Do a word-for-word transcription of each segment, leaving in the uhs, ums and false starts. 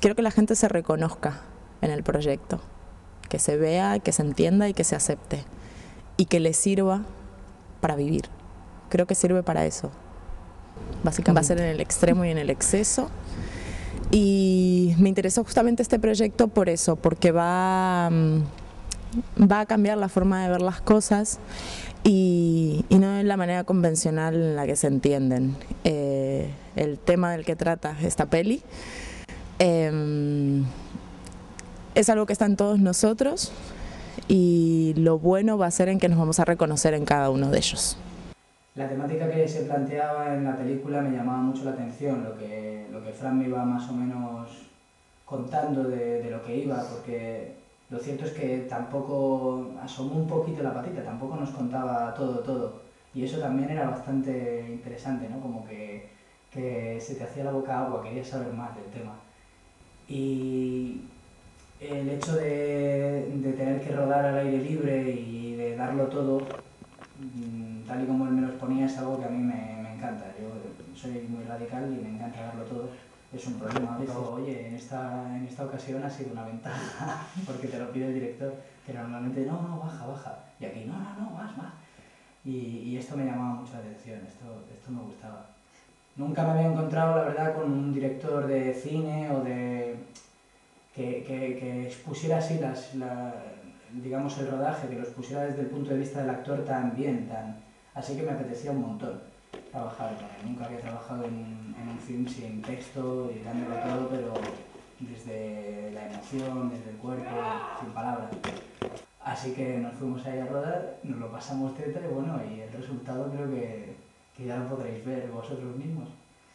quiero que la gente se reconozca en el proyecto, que se vea, que se entienda y que se acepte, y que le sirva para vivir. Creo que sirve para eso. Básicamente va a ser en el extremo y en el exceso. Y me interesó justamente este proyecto por eso, porque va, va a cambiar la forma de ver las cosas y, y no es la manera convencional en la que se entienden. Eh, el tema del que trata esta peli eh, es algo que está en todos nosotros y lo bueno va a ser en que nos vamos a reconocer en cada uno de ellos. La temática que se planteaba en la película me llamaba mucho la atención, lo que, lo que Fran me iba más o menos contando de, de lo que iba, porque lo cierto es que tampoco asomó un poquito la patita, tampoco nos contaba todo, todo. Y eso también era bastante interesante, ¿no? Como que, que se te hacía la boca agua, querías saber más del tema. Y el hecho de, de tener que rodar al aire libre y de darlo todo, tal y como él me los ponía, es algo que a mí me, me encanta. Yo soy muy radical y me encanta darlo todo. Es un problema. Digo, oye, en esta, en esta ocasión ha sido una ventaja, porque te lo pide el director, que normalmente no, no, baja, baja. Y aquí, no, no, no, más, más. Y, y esto me llamaba mucho la atención, esto, esto me gustaba. Nunca me había encontrado, la verdad, con un director de cine o de... que, que, que expusiera así las... La, digamos el rodaje, que lo expusiera desde el punto de vista del actor tan bien, tan... así que me apetecía un montón trabajar con él. Nunca había trabajado en, en un film sin texto y dándolo todo, pero desde la emoción, desde el cuerpo, sin palabras. Así que nos fuimos ahí a rodar, nos lo pasamos teta y bueno, y el resultado creo que, que ya lo podréis ver vosotros mismos.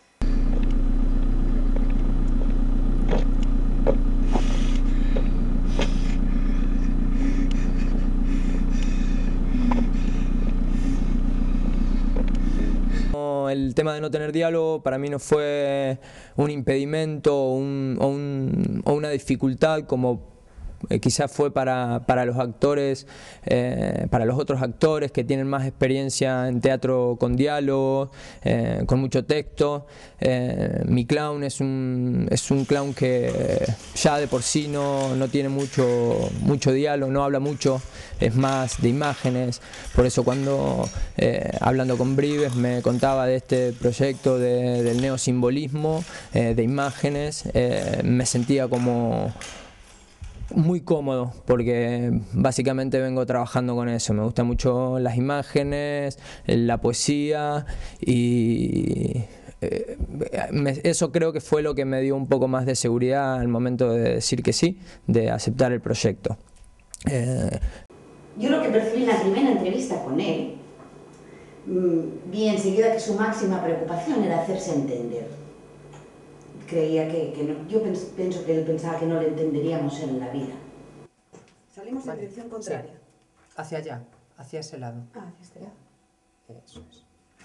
El tema de no tener diálogo para mí no fue un impedimento o, un, o, un, o una dificultad como eh, quizás fue para, para los actores, eh, para los otros actores que tienen más experiencia en teatro con diálogo, eh, con mucho texto. Eh, mi clown es un, es un clown que ya de por sí no, no tiene mucho, mucho diálogo, no habla mucho, es más de imágenes. Por eso cuando eh, hablando con Brives me contaba de este proyecto de, del neosimbolismo, eh, de imágenes, eh, me sentía como muy cómodo porque básicamente vengo trabajando con eso. Me gustan mucho las imágenes, la poesía y eh, me, eso creo que fue lo que me dio un poco más de seguridad al momento de decir que sí, de aceptar el proyecto. Eh, Yo lo que percibí en la primera entrevista con él, vi enseguida que su máxima preocupación era hacerse entender. Creía que, que no, yo pens, pienso que él pensaba que no le entenderíamos en la vida. Salimos vale. En dirección contraria. Sí. Hacia allá, hacia ese lado. Ah, hacia este lado. Eso es.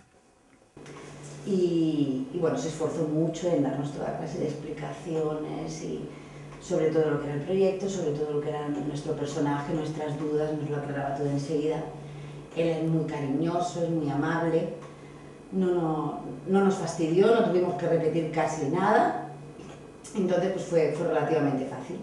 Y, y bueno, se esforzó mucho en darnos toda clase de explicaciones y sobre todo lo que era el proyecto, sobre todo lo que era nuestro personaje, nuestras dudas, nos lo aclaraba todo enseguida. Él es muy cariñoso, es muy amable. No, no, no nos fastidió, no tuvimos que repetir casi nada, entonces pues fue, fue relativamente fácil.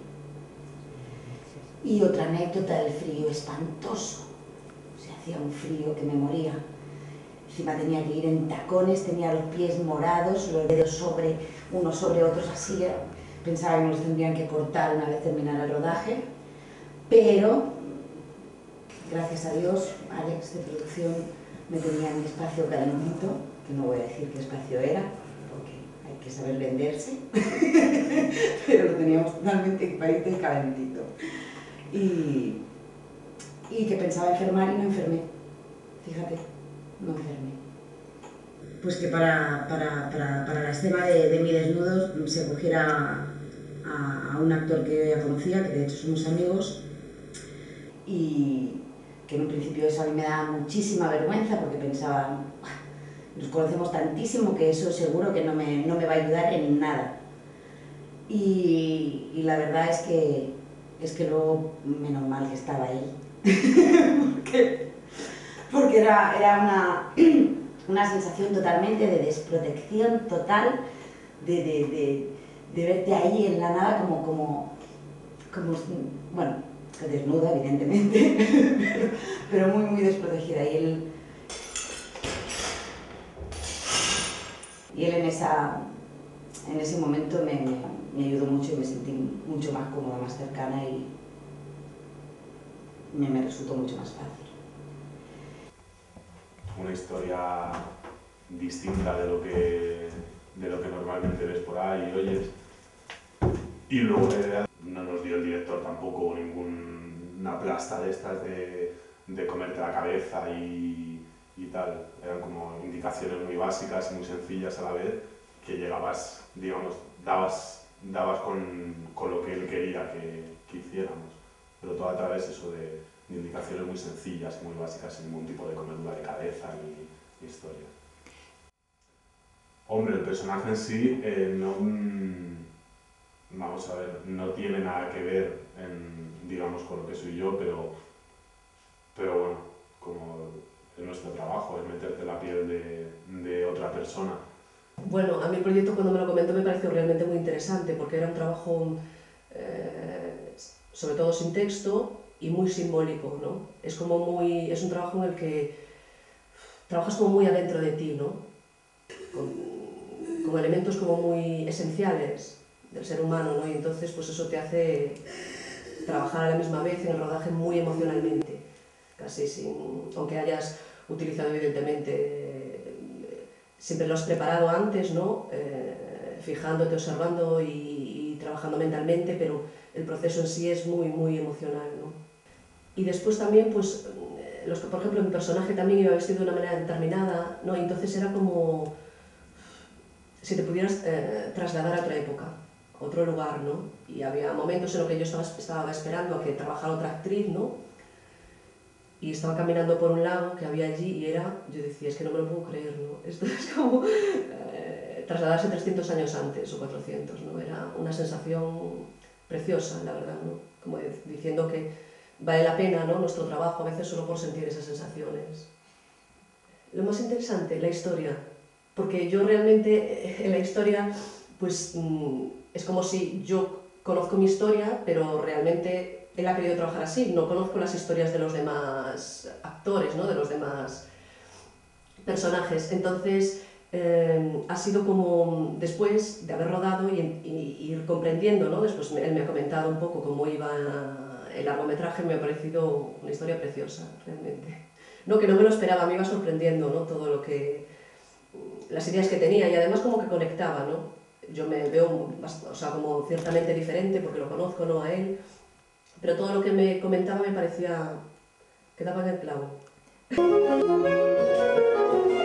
Y otra anécdota, el frío espantoso, se hacía un frío que me moría, encima tenía que ir en tacones, tenía los pies morados, los dedos sobre, unos sobre otros así, pensaba que nos tendrían que cortar una vez terminara el rodaje, pero gracias a Dios, Alex de producción me tenía en mi espacio calentito, que no voy a decir qué espacio era, porque hay que saber venderse, pero lo teníamos totalmente equipadito y calentito. Y, y que pensaba enfermar y no enfermé, fíjate, no enfermé. Pues que para, para, para, para la escena de, de mi desnudo se cogiera a, a un actor que yo ya conocía, que de hecho somos amigos, y que en un principio eso a mí me daba muchísima vergüenza porque pensaba, nos conocemos tantísimo que eso seguro que no me, no me va a ayudar en nada. Y, y la verdad es que, es que luego, menos mal que estaba él, porque, porque era, era una, una sensación totalmente de desprotección total, de, de, de, de verte ahí en la nada como, como, como bueno, desnuda evidentemente, pero, pero muy muy desprotegida. Y él, y él en, esa, en ese momento me, me, me ayudó mucho y me sentí mucho más cómoda, más cercana y me, me resultó mucho más fácil. Una historia distinta de lo que, de lo que normalmente ves por ahí y oyes. Y luego no nos dio el director tampoco ninguna plasta de estas de, de comerte la cabeza y, y tal. Eran como indicaciones muy básicas y muy sencillas a la vez, que llegabas, digamos, dabas, dabas con, con lo que él quería que, que hiciéramos. Pero todo a través eso de, de indicaciones muy sencillas y muy básicas, sin ningún tipo de comedura de cabeza ni, ni historia. Hombre, el personaje en sí eh, no... Vamos a ver, no tiene nada que ver, en, digamos, con lo que soy yo, pero, pero bueno, como es nuestro trabajo, es meterte en la piel de, de otra persona. Bueno, a mí el proyecto cuando me lo comentó me pareció realmente muy interesante porque era un trabajo eh, sobre todo sin texto y muy simbólico, ¿no? Es como muy, es un trabajo en el que trabajas como muy adentro de ti, ¿no? Con, con elementos como muy esenciales del ser humano, ¿no? Y entonces pues eso te hace trabajar a la misma vez en el rodaje muy emocionalmente, casi sin, aunque hayas utilizado evidentemente, siempre lo has preparado antes, ¿no? Eh, fijándote, observando y, y trabajando mentalmente, pero el proceso en sí es muy, muy emocional, ¿no? Y después también, pues, los que, por ejemplo, mi personaje también iba vestido de una manera determinada, ¿no? Y entonces era como si te pudieras eh, trasladar a otra época, a otro lugar, ¿no? Y había momentos en los que yo estaba, estaba esperando a que trabajara otra actriz, ¿no? Y estaba caminando por un lago que había allí y era, yo decía, es que no me lo puedo creer, ¿no? Esto es como eh, trasladarse trescientos años antes o cuatrocientos, ¿no? Era una sensación preciosa, la verdad, ¿no? Como diciendo que vale la pena, ¿no? Nuestro trabajo a veces solo por sentir esas sensaciones. Lo más interesante, la historia, porque yo realmente en la historia, pues es como si yo conozco mi historia, pero realmente él ha querido trabajar así, no conozco las historias de los demás actores, ¿no? De los demás personajes, entonces eh, ha sido como después de haber rodado y, y ir comprendiendo, ¿no? Después él me ha comentado un poco cómo iba el largometraje, me ha parecido una historia preciosa, realmente. No, que no me lo esperaba, me iba sorprendiendo, ¿no? Todo lo que, las ideas que tenía y además como que conectaba, ¿no? Yo me veo, o sea, como ciertamente diferente porque lo conozco, ¿no? A él, pero todo lo que me comentaba me parecía que daba en el clavo.